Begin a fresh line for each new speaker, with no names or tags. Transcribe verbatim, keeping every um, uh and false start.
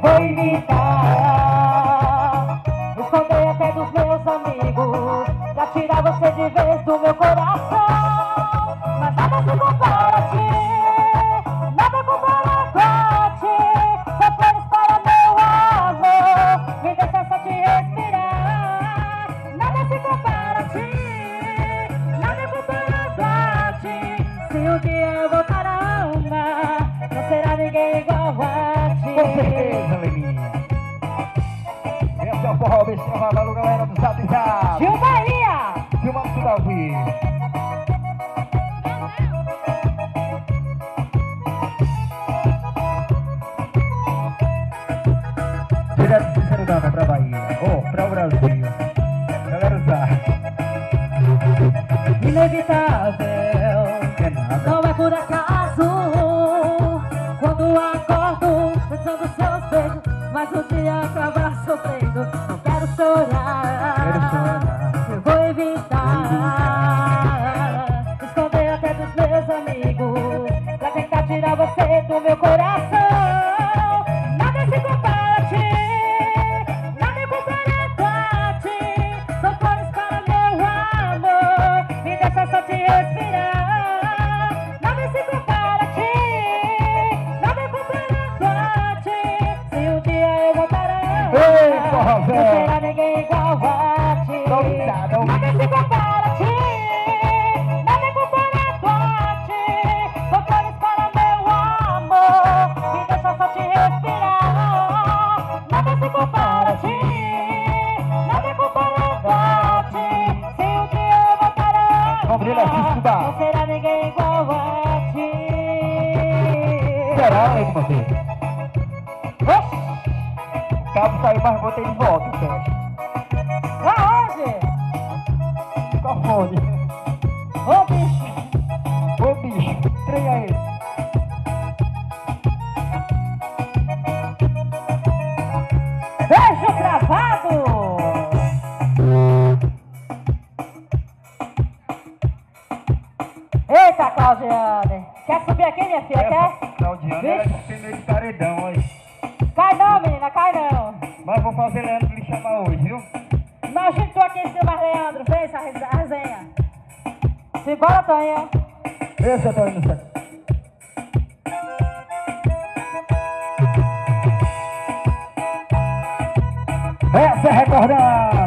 vou evitar. Esconder até dos meus amigos pra tirar você de vez do meu coração. Mas nada se compara a ti, nada compara a ti. Só flores para meu amor, me deixa só te respirar. Nada se compara a ti, nada comparado a ti. Se um dia eu voltar a amar, não será ninguém igual a ti.
Com certeza, Leninha. Esse é o forró Bestinha Valalo, galera do Zap Zap.
Gil Bahia!
Filmando tudo ao vivo. Direto de Serudana pra Bahia. Ou oh, pra o Brasil. Galera do Zap.
Inevitável,
É nada.
não é por acaso. Quando acordo pensando seus beijos, mas o dia acaba sofrendo. Não quero chorar,
Quero chorar.
eu vou evitar. Esconder até dos meus amigos pra tentar tirar você do meu coração. Nada se compara a ti, nada é comparado a ti. São flores para meu amor, me deixa só te respirar. Nada se compara a ti, nada é comparado a ti. Se um dia eu voltar a
Ei,
amar,
forrozão.
não será ninguém igual a ti.
Não dá, não
Nada se compara a ti, nada é comparado a ti. São flores para meu amor, me deixa só te respirar. Nada se compara a ti, nada é comparado a ti. Se um dia eu voltar a
Vamos brilhar,
amar,
estudar.
não será ninguém igual a ti.
Será, Lady Monteiro?
Oxi,
O cabo saiu, mas botei de volta, fecha.
aonde?
Com a fone.
Ô bicho,
Ô bicho, treina esse.
beijo travado. Eita, Claudiane, quer subir aqui, minha filha? Quer?
Claudiana, ela
Vixe.
disse meio de paredão, olha.
Cai não, menina, cai não.
Mas vou fazer Leandro lhe chamar hoje, viu?
Imagina tu aqui em cima, Leandro, vem essa rese- resenha. Simbora, Tonha.
Esse eu tô indo certo. Essa é recordando.